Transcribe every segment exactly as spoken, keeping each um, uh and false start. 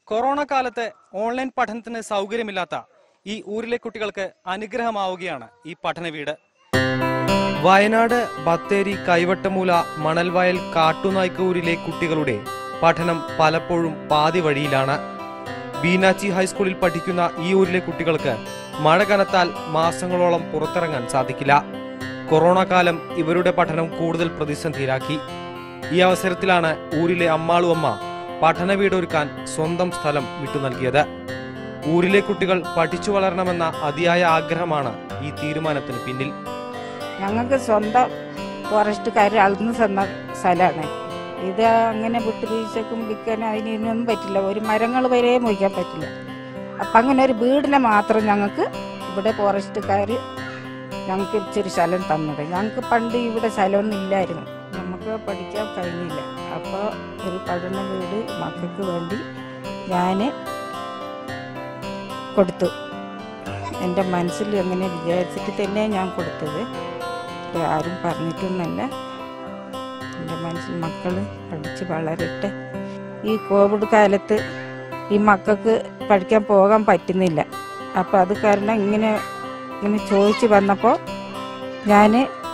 Corona കാലത്തെ online പഠനത്തിന് സൗകര്യമില്ലാത്ത ഈ ഊരിലെ കുട്ടികൾക്ക് അനുഗ്രഹമാവുകയാണ് ഈ പഠന വീട്. വയനാട് ബത്തേരി കൈവട്ടമൂല മണൽവയൽ കാട്ടുനായ്ക്കൂരിലെ കുട്ടികളുടെ പഠനം പലപ്പോഴും പാതി വഴിയിലാണ്. ബീനാച്ചി ഹൈസ്കൂളിൽ പഠിക്കുന്ന ഈ ഊരിലെ കുട്ടികൾക്ക് മഴ കനത്താൽ മാസങ്ങളോളം പുറത്തിറങ്ങാൻ സാധിക്കില്ല. കൊറോണ കാലം ഇവരുടെ പഠനം കൂടുതൽ പ്രതിസന്ധിയിലാക്കി. ഈ അവസരത്തിലാണ് ഊരിലെ അമ്മാളുവമ്മ പഠന വീടൊരുക്കാൻ സ്വന്തം സ്ഥലം വിട്ടു നൽകിയത്. ഊരിലെ കുട്ടികൾ പഠിച്ചു വളരണമെന്ന അതിയായ ആഗ്രഹമാണ് ഈ തീരുമാനത്തിന് പിന്നിൽ. ഞങ്ങൾക്ക് സ്വന്തം ഫോറസ്റ്റുകാർ അളന്ന് തന്ന സ്ഥലമാണ് ഇത്. അങ്ങനെ വിട്ടുവീഴ്ചക്കും വിൽക്കാനും അതിനൊന്നും പറ്റില്ല. ഒരു മരങ്ങൾ വരെ മുറിക്കാൻ പറ്റില്ല. അപ്പം അങ്ങനെ ഒരു വീടിനെ മാത്രം ഞങ്ങൾക്ക് ഇവിടെ ഫോറസ്റ്റുകാർ ഞങ്ങൾക്ക് ഇച്ചിരി സ്ഥലം തന്നത്. ഞങ്ങൾക്ക് പണ്ട് ഇവിടെ സ്ഥലമൊന്നും ഇല്ലായിരുന്നു, നമുക്ക് പഠിക്കാൻ കഴിഞ്ഞില്ല. അപ്പോൾ ഒരു പഠന വീട് മക്കൾക്ക് വേണ്ടി ഞാൻ കൊടുത്തു. എൻ്റെ മനസ്സിൽ അങ്ങനെ വിചാരിച്ചിട്ട് തന്നെ ഞാൻ കൊടുത്തത്. ആരും പറഞ്ഞിട്ടൊന്നല്ല. എൻ്റെ മനസ്സിൽ മക്കൾ പഠിച്ച് വളരട്ടെ. ഈ കോവിഡ് കാലത്ത് ഈ മക്കൾക്ക് പഠിക്കാൻ പോകാൻ പറ്റുന്നില്ല. അപ്പോൾ അത് കാരണം ഇങ്ങനെ ഇങ്ങനെ ചോദിച്ച് വന്നപ്പോൾ ഞാൻ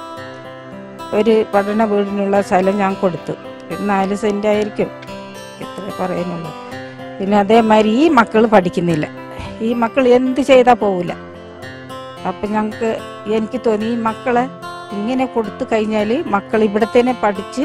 ഒരു പഠന വീടിനുള്ള സ്ഥലം ഞാൻ കൊടുത്തു. നാല് സെൻറ്റ് ആയിരിക്കും, എത്ര പറയാനുള്ളൂ. പിന്നെ അതേമാതിരി ഈ മക്കൾ പഠിക്കുന്നില്ല. ഈ മക്കൾ എന്ത് ചെയ്താൽ പോവില്ല. അപ്പം ഞങ്ങൾക്ക് എനിക്ക് തോന്നി ഈ മക്കളെ ഇങ്ങനെ കൊടുത്തു കഴിഞ്ഞാൽ മക്കൾ ഇവിടെ തന്നെ പഠിച്ച്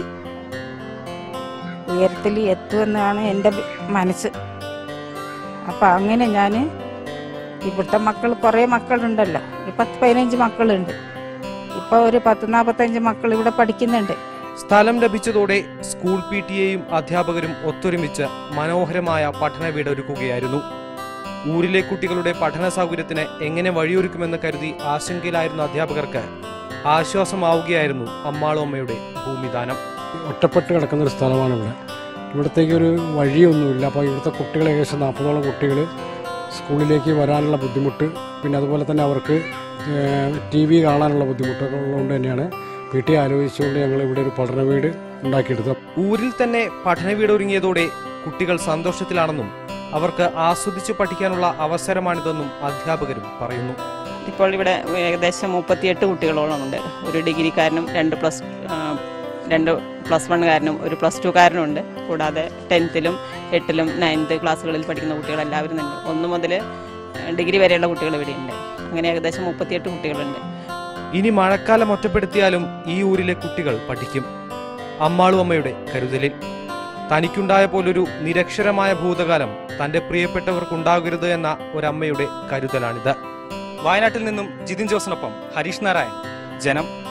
ഉയരത്തിൽ എത്തുമെന്നാണ് എൻ്റെ മനസ്സ്. അപ്പം അങ്ങനെ ഞാൻ ഇവിടുത്തെ മക്കൾ കുറേ മക്കളുണ്ടല്ലോ, പത്ത് പതിനഞ്ച് മക്കളുണ്ട്. ഇപ്പോൾ ഒരു പത്ത് നാൽപ്പത്തഞ്ച് മക്കൾ ഇവിടെ പഠിക്കുന്നുണ്ട്. സ്ഥലം ലഭിച്ചതോടെ സ്കൂൾ പി ടി എയും അധ്യാപകരും ഒത്തൊരുമിച്ച് മനോഹരമായ പഠന വീടൊരുക്കുകയായിരുന്നു. ഊരിലെ കുട്ടികളുടെ പഠന സൗകര്യത്തിന് എങ്ങനെ വഴിയൊരുക്കുമെന്ന് കരുതി ആശങ്കയിലായിരുന്ന അധ്യാപകർക്ക് ആശ്വാസമാവുകയായിരുന്നു അമ്മാളുമ്മയുടെ ഭൂമിദാനം. ഒറ്റപ്പെട്ട് കിടക്കുന്ന ഒരു സ്ഥലമാണ് ഇവിടെ. ഇവിടത്തേക്ക് ഒരു വഴിയൊന്നുമില്ല. അപ്പോൾ ഇവിടുത്തെ കുട്ടികൾ ഏകദേശം നാൽപ്പതോളം കുട്ടികൾ സ്കൂളിലേക്ക് വരാനുള്ള ബുദ്ധിമുട്ട്, പിന്നെ അതുപോലെ തന്നെ അവർക്ക് ടി വി കാണാനുള്ള ബുദ്ധിമുട്ടൊക്കെ ഉള്ളതുകൊണ്ട് തന്നെയാണ് പി ടി ആലോചിച്ചുകൊണ്ട് ഞങ്ങൾ ഇവിടെ ഒരു പഠന വീട് ഉണ്ടാക്കിയെടുത്തത്. ഊരിൽ തന്നെ പഠന വീട് ഒരുങ്ങിയതോടെ കുട്ടികൾ സന്തോഷത്തിലാണെന്നും അവർക്ക് ആസ്വദിച്ച് പഠിക്കാനുള്ള അവസരമാണിതെന്നും അധ്യാപകരും പറയുന്നു. ഇപ്പോൾ ഇവിടെ ഏകദേശം മുപ്പത്തിയെട്ട് കുട്ടികളോളം ഉണ്ട്. ഒരു ഡിഗ്രിക്കാരനും രണ്ട് പ്ലസ് രണ്ട് പ്ലസ് വണ്ണുകാരനും ഒരു പ്ലസ് ടുക്കാരനും ഉണ്ട്. കൂടാതെ ടെൻത്തിലും എട്ടിലും നയൻത്ത് ക്ലാസ്സുകളിൽ പഠിക്കുന്ന കുട്ടികളെല്ലാവരും തന്നെ ഒന്ന് മുതൽ ഡിഗ്രി വരെയുള്ള കുട്ടികൾ ഇവിടെയുണ്ട്. അങ്ങനെ ഏകദേശം മുപ്പത്തിയെട്ട് കുട്ടികളുണ്ട്. ഇനി മഴക്കാലം ഒറ്റപ്പെടുത്തിയാലും ഈ ഊരിലെ കുട്ടികൾ പഠിക്കും. അമ്മാളുവമ്മയുടെ കരുതലിൽ തനിക്കുണ്ടായ പോലൊരു നിരക്ഷരമായ ഭൂതകാലം തന്റെ പ്രിയപ്പെട്ടവർക്കുണ്ടാകരുത് എന്ന ഒരമ്മയുടെ കരുതലാണിത്. വയനാട്ടിൽ നിന്നും ജിതിൻ ജോസിനൊപ്പം ഹരീഷ് നാരായൺ, ജനം.